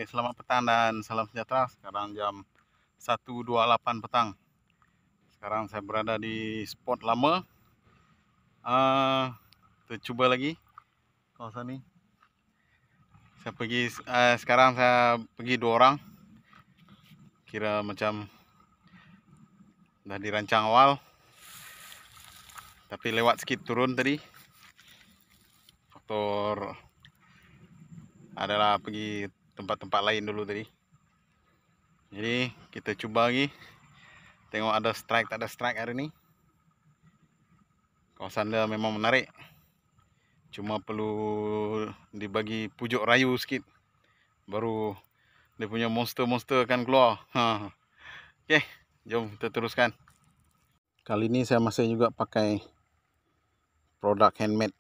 selamat petang dan salam sejahtera. Sekarang jam 1.28 petang. Sekarang saya berada di spot lama. Kita coba lagi kawasan ni. Sekarang saya pergi 2 orang. Kira macam dah dirancang awal, tapi lewat sikit turun tadi. Faktor adalah pergi tempat-tempat lain dulu tadi. Jadi kita cuba lagi. Tengok ada strike tak ada strike hari ni. Kawasan dia memang menarik. Cuma perlu dibagi pujuk rayu sikit, baru dia punya monster-monster akan keluar. Okey, jom kita teruskan. Kali ni saya masih juga pakai produk handmade.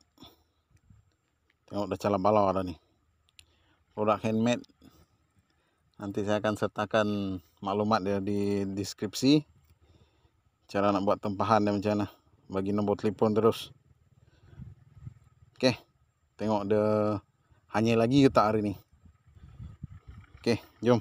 Tengok dah cala balau dah ni. Produk handmade. Nanti saya akan sertakan maklumat dia di deskripsi. Cara nak buat tempahan dia macam mana. Bagi nombor telefon terus. Okey, tengok dia hanya lagi ke tak hari ni. Okey, jom.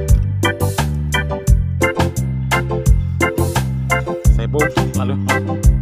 Lalu